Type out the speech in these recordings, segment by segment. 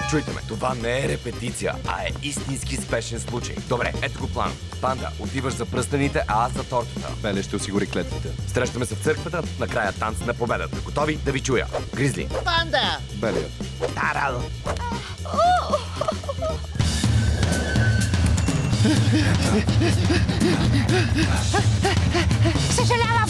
Чуйте ме, това не е репетиция, а е истински спешен случай. Добре, ето го план. Панда, отиваш за пръстените, а аз за тортата. Беле ще осигури клетвите. Срещаме се в църквата, накрая танц на победата. Готови да ви чуя? Гризли. Панда! Белия. Дарал! Съжалявам!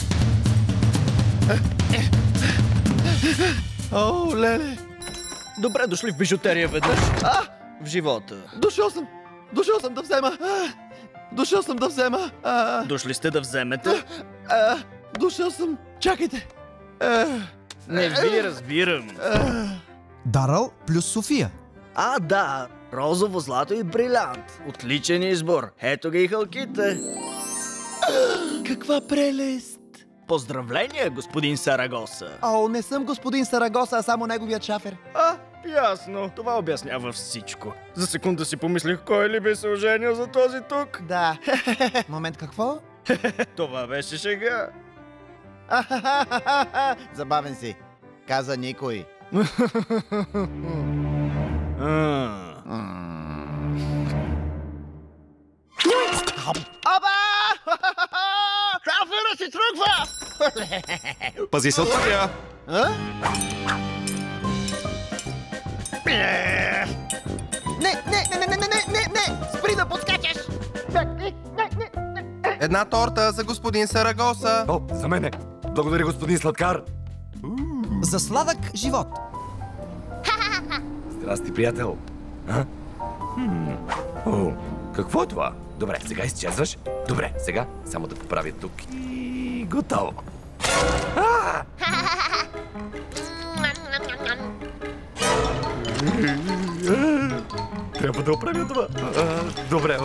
О, леле! Добре дошли в бижутерия веднъж. В живота. Дошъл съм да взема. Дошъл съм да взема. Дошли сте да вземете? Дошъл съм. Чакайте. Не ви разбирам. Дарал плюс София. Да. Розово, злато и брилянт. Отличен избор. Ето ги и халките. Каква прелест! Поздравления, господин Сарагоса. О, не съм господин Сарагоса, а само неговият шафер. Ясно. Това обяснява всичко. За секунда си помислих, кой ли би се оженил за този тук? Да. Момент, какво? Това беше шега. Забавен си. Каза никой. Аба! Шафера си тръгва! Пази се от пътя! Не! Спри да подскачаш! Една торта за господин Сарагоса! О, за мене! Благодаря, господин Сладкар! За сладък живот. Здрасти, приятел! О, какво е това? Добре, сега изчезваш. Добре, сега само да поправя тук и готово. Трябва да оправя това. Добре.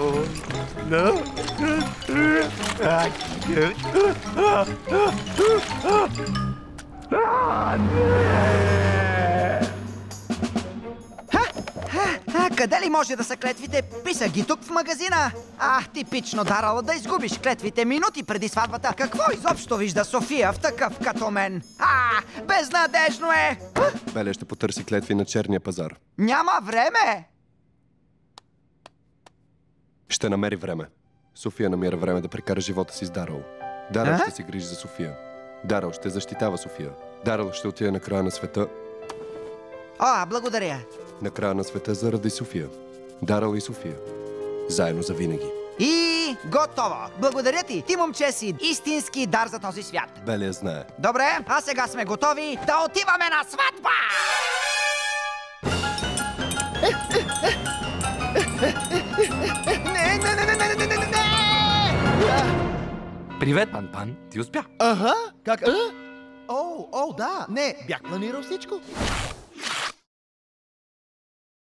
Къде ли може да са клетвите? Писах ги тук в магазина. Типично, Дарал, да изгубиш клетвите минути преди сватбата. Какво изобщо вижда София в такъв като мен? Безнадежно е! Беле ще потърси клетви на черния пазар. Няма време! Ще намери време. София намира време да прекара живота си с Дарал. Дарал ще се грижи за София. Дарал ще защитава София. Дарал ще отиде на края на света. Благодаря. На края на света заради София. Дарал и София. Заедно за винаги. И готово! Благодаря ти! Ти, момче, си истински дар за този свят. Белия знае. Добре, а сега сме готови да отиваме на сватба! Не! Привет, Пан. Ти успя. Как? Да. Не, бях планирал всичко.